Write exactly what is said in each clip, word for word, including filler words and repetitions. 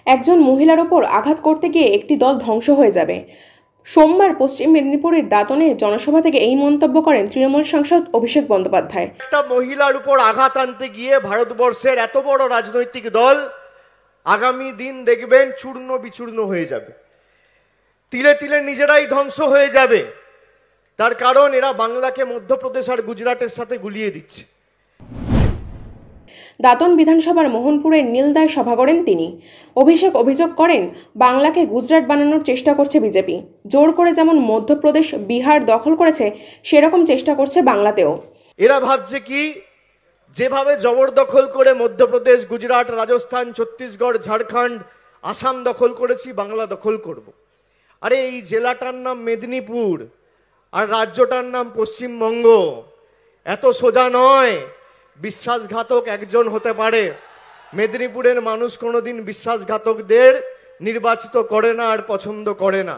একজন মহিলার ওপর আঘাত করতে গিয়ে একটি দল ধ্বংস হয়ে যাবে। সোমবার পশ্চিম মেদিনীপুরের দাঁতনে জনসভা থেকে এই মন্তব্য করেন তৃণমূল সাংসদ অভিষেক বন্দ্যোপাধ্যায়। একটা মহিলার উপর আঘাত আনতে গিয়ে ভারতবর্ষের এত বড় রাজনৈতিক দল আগামী দিন দেখবেন চূর্ণ বিচূর্ণ হয়ে যাবে, তিলে তিলে নিজেরাই ধ্বংস হয়ে যাবে। তার কারণ এরা বাংলাকে মধ্যপ্রদেশ আর গুজরাটের সাথে গুলিয়ে দিচ্ছে। দাঁতন বিধানসভার মোহনপুরের নীলদায় সভা করেন তিনি। অভিষেক অভিযোগ করেন, বাংলাকে গুজরাট বানানোর চেষ্টা করছে বিজেপি। জোর করে যেমন মধ্যপ্রদেশ বিহার দখল করেছে, সেরকম চেষ্টা করছে বাংলাতেও। এরা ভাবছে কি, যেভাবে জবরদখল করে মধ্যপ্রদেশ, গুজরাট, রাজস্থান, ছত্তিশগড়, ঝাড়খণ্ড, আসাম দখল করেছি, বাংলা দখল করব। আরে এই জেলাটার নাম মেদিনীপুর আর রাজ্যটার নাম পশ্চিমবঙ্গ। এত সোজা নয়। বিশ্বাসঘাতক একজন হতে পারে। মেদিনীপুরের মানুষ কোনোদিন বিশ্বাসঘাতকদের নির্বাচিত করে না আর পছন্দ করে না।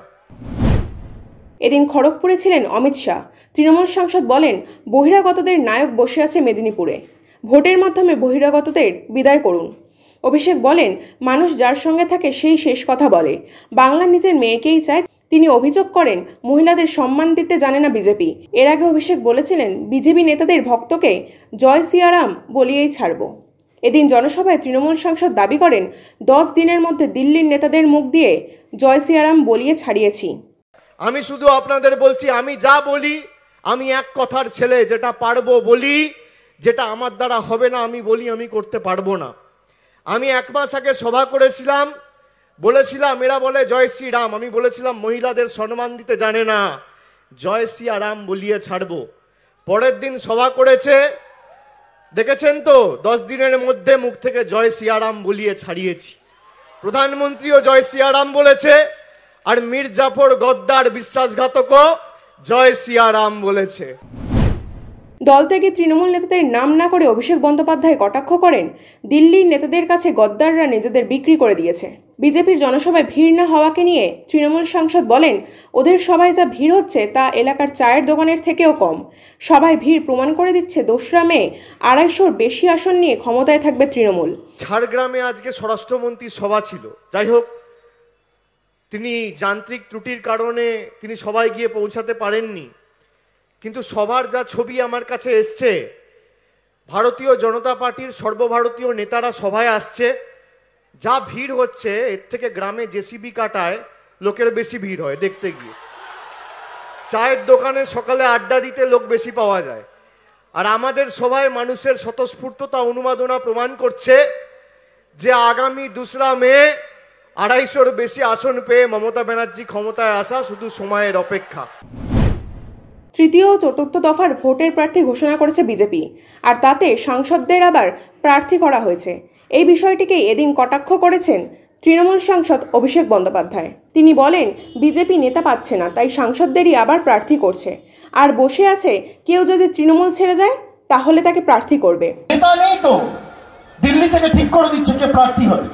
এদিন খড়গপুরে ছিলেন অমিত শাহ। তৃণমূল সাংসদ বলেন, বহিরাগতদের নায়ক বসে আছে মেদিনীপুরে। ভোটের মাধ্যমে বহিরাগতদের বিদায় করুন। অভিষেক বলেন, মানুষ যার সঙ্গে থাকে সেই শেষ কথা বলে। বাংলা নিজের মেয়েকেই চায়। তিনি অভিযোগ করেন, মহিলাদের সম্মান দিতে জানে না বিজেপি। এর আগে অভিষেক বলেছিলেন, বিজেপি নেতাদের ভক্তকে জয় সিয়ারাম বলিয়েই ছাড়ব। এদিন জনসভায় তৃণমূল সাংসদ দাবি করেন, দশ দিনের মধ্যে দিল্লির নেতাদের মুখ দিয়ে জয় সিয়ারাম বলিয়ে ছাড়িয়েছি। আমি শুধু আপনাদের বলছি, আমি যা বলি আমি এক কথার ছেলে, যেটা পারবো বলি, যেটা আমার দ্বারা হবে না আমি বলি আমি করতে পারবো না। আমি এক মাস আগে সভা করেছিলাম, বলেছিলাম এরা বলে জয় শ্রীরাম, আমি বলেছিলাম মহিলাদের সম্মান দিতে জানে না, জয় সিয়া রাম বলিয়ে ছাড়বো। পরের দিন সভা করেছে, দেখেছেন তো, দশ দিনের মধ্যে মুখ থেকে জয় সিয়ারাম বলিয়ে ছাড়িয়েছি। প্রধানমন্ত্রীও জয় সিয়ারাম বলেছে, আর মীর জাফর গদ্দার বিশ্বাসঘাতকও জয় সিয়ারাম বলেছে। দল থেকে তৃণমূল নেতাদের নাম না করে অভিষেক বন্দ্যোপাধ্যায় কটাক্ষ করেন, দিল্লির নেতাদের কাছে গদ্দাররা নিজেদের বিক্রি করে দিয়েছে। বিজেপির জনসভায় ভিড় না হওয়াকে নিয়ে তৃণমূল সাংসদ বলেন, ওদের সবাই যা ভিড় হচ্ছে তা এলাকার চায়ের দোকানের থেকেও কম। সবাই ভিড় প্রমাণ করে দিচ্ছে দোসরা মে আড়াইশোর বেশি আসন নিয়ে ক্ষমতায় থাকবে তৃণমূল। ঝাড়গ্রামে আজকে স্বরাষ্ট্রমন্ত্রীর সভা ছিল। যাই হোক, তিনি যান্ত্রিক ত্রুটির কারণে তিনি সবাই গিয়ে পৌঁছাতে পারেননি। কিন্তু সবার যা ছবি আমার কাছে এসছে, ভারতীয় জনতা পার্টির সর্বভারতীয় নেতারা সভায় আসছে, যা ভিড় হচ্ছে এর থেকে গ্রামে জেসিবি কাটায় লোকের বেশি ভিড় হয় দেখতে গিয়ে। চায়ের দোকানে সকালে আড্ডা দিতে লোক বেশি পাওয়া যায়। আর আমাদের সভায় মানুষের স্বতঃস্ফূর্ততা উন্মাদনা প্রমাণ করছে যে আগামী দোসরা মে আড়াইশোর বেশি আসন পেয়ে মমতা ব্যানার্জি ক্ষমতায় আসা শুধু সময়ের অপেক্ষা। তৃতীয় ও চতুর্থ দফার ভোটের প্রার্থী ঘোষণা করেছে বিজেপি, আর তাতে সাংসদদের আবার প্রার্থী করা হয়েছে। এই বিষয়টিকেই এদিন কটাক্ষ করেছেন তৃণমূল সাংসদ অভিষেক বন্দ্যোপাধ্যায়। তিনি বলেন, বিজেপি নেতা পাচ্ছে না, তাই সাংসদদেরই আবার প্রার্থী করছে। আর বসে আছে, কেউ যদি তৃণমূল ছেড়ে যায় তাহলে তাকে প্রার্থী করবে। নেতা নেই তো, দিল্লি থেকে ঠিক করে দিচ্ছে কে প্রার্থী হবে।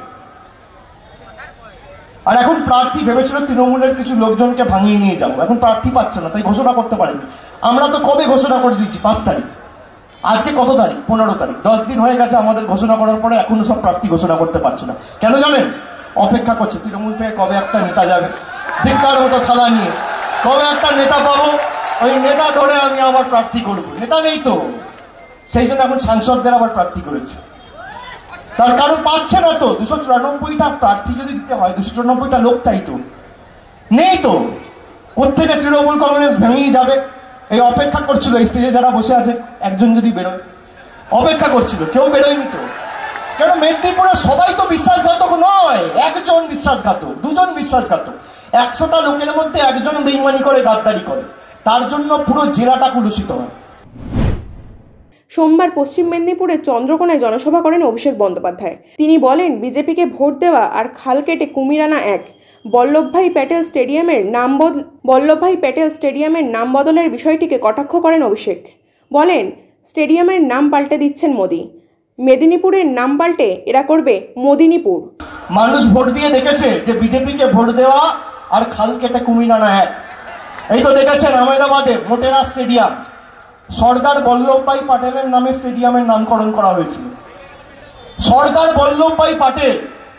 আর এখন প্রার্থী ভেবেছিল তৃণমূলের কিছু লোকজনকে ভাঙিয়ে নিয়ে যাবো, এখন প্রার্থী পাচ্ছে না, তাই ঘোষণা করতে পারেনি। আমরা তো কবে ঘোষণা করে দিচ্ছি, পাঁচ তারিখ, আজকে কত তারিখ, পনেরো তারিখ, দশ দিন হয়ে গেছে আমাদের ঘোষণা করার পরে এখনো সব প্রার্থী ঘোষণা করতে পারছে না। কেন জানেন? অপেক্ষা করছে তৃণমূল থেকে কবে একটা নেতা যাবে ভিক্ষার মতো থালা নিয়ে, কবে একটা নেতা পাবো, ওই নেতা ধরে আমি আমার প্রার্থী করবো। নেতা নেই তো, সেই জন্য এখন সাংসদদের আবার প্রার্থী করেছে। তার কারণ পাচ্ছে না তো, দুশো চুরানব্বইটা প্রার্থী যদি দিতে হয়, দুশো চুরানব্বইটা লোক তাই তো নেই তো, কোথেকে তৃণমূল কংগ্রেস ভেঙেই যাবে। এই অপেক্ষা করছিল, এই স্টেজে যারা বসে আছে একজন যদি বেরোয়, অপেক্ষা করছিল, কেউ বেরোয়নি তো। কেন? মেদিনীপুরে সবাই তো বিশ্বাসঘাতক নয়, একজন বিশ্বাসঘাতক, দুজন বিশ্বাসঘাতক। একশোটা লোকের মধ্যে একজন বেইমানি করে, গাদ্দারি করে, তার জন্য পুরো জেলাটা কুলুষিত হয়। সোমবার পশ্চিম মেদিনীপুরের চন্দ্রকোনায় জনসভা করেন অভিষেক বন্দ্যোপাধ্যায়। তিনি বলেন, বিজেপিকে ভোট দেওয়া আর খাল কেটে কুমির আনা এক। বল্লভভাই প্যাটেল স্টেডিয়ামের নাম বদল বল্লভভাই প্যাটেল স্টেডিয়ামের নাম বদলের বিষয়টিকে কটাক্ষ করেন অভিষেক। বলেন, স্টেডিয়ামের নাম পাল্টে দিচ্ছেন মোদি, মেদিনীপুরের নাম পাল্টে এরা করবে মোদিনীপুর। মানুষ ভোট দিয়ে দেখেছে যে বিজেপিকে ভোট দেওয়া আর খাল কেটে কুমির আনা এক। এই তো দেখেছেন আহমেদাবাদে মোটেরা স্টেডিয়াম, সর্দার বল্লভভাই প্যাটেলের নামে স্টেডিয়ামের নামকরণ করা হয়েছিল। সর্দার বল্লভভাই প্যাটেল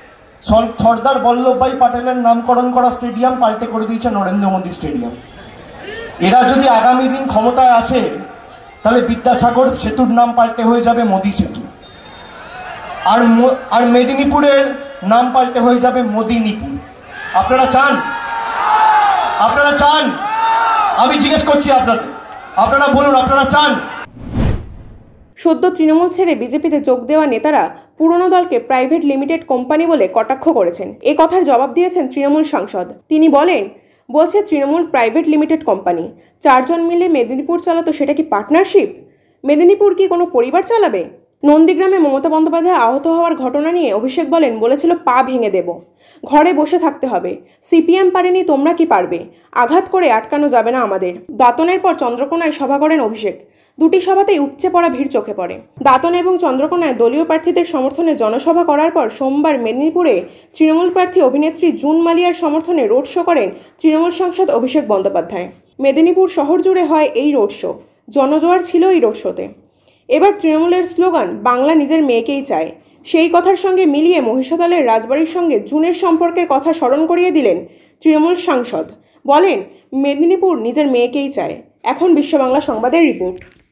সর্দার বল্লভভাই পাটেলের নামকরণ করা স্টেডিয়াম পাল্টে করে দিয়েছে নরেন্দ্র মোদী স্টেডিয়াম। এরা যদি আগামী দিন ক্ষমতায় আসে তাহলে বিদ্যাসাগর সেতুর নাম পাল্টে হয়ে যাবে মোদী সেতু, আর আর মেদিনীপুরের নাম পাল্টে হয়ে যাবে মোদিনীপুর। আপনারা চান? আপনারা চান? আমি জিজ্ঞেস করছি আপনাদের, আপনারা বলুন, আপনারা চান? সদ্য তৃণমূল ছেড়ে বিজেপিতে যোগ দেওয়া নেতারা পুরনো দলকে প্রাইভেট লিমিটেড কোম্পানি বলে কটাক্ষ করেছেন। এ কথার জবাব দিয়েছেন তৃণমূল সাংসদ। তিনি বলেন, বলছে তৃণমূল প্রাইভেট লিমিটেড কোম্পানি, চারজন মিলে মেদিনীপুর চালাতো, সেটা কি পার্টনারশিপ? মেদিনীপুর কি কোনো পরিবার চালাবে? নন্দীগ্রামে মমতা বন্দ্যোপাধ্যায় আহত হওয়ার ঘটনা নিয়ে অভিষেক বলেন, বলেছিল পা ভেঙে দেব, ঘরে বসে থাকতে হবে, সিপিএম পারেনি, তোমরা কি পারবে? আঘাত করে আটকানো যাবে না আমাদের। দাঁতনের পর চন্দ্রকোনায় সভা করেন অভিষেক। দুটি সভাতেই উপচে পড়া ভিড় চোখে পড়ে। দাঁতন এবং চন্দ্রকোনায় দলীয় প্রার্থীদের সমর্থনে জনসভা করার পর সোমবার মেদিনীপুরে তৃণমূল প্রার্থী অভিনেত্রী জুন মালিয়ার সমর্থনে রোড শো করেন তৃণমূল সাংসদ অভিষেক বন্দ্যোপাধ্যায়। মেদিনীপুর শহর জুড়ে হয় এই রোড শো। জনজোয়ার ছিল এই রোড শোতে। এবার তৃণমূলের স্লোগান বাংলা নিজের মেয়েকেই চায়। সেই কথার সঙ্গে মিলিয়ে মহিষাদলের রাজবাড়ির সঙ্গে জুনের সম্পর্কের কথা স্মরণ করিয়ে দিলেন তৃণমূল সাংসদ। বলেন, মেদিনীপুর নিজের মেয়েকেই চায়। এখন বিশ্ব বাংলা সংবাদের রিপোর্ট।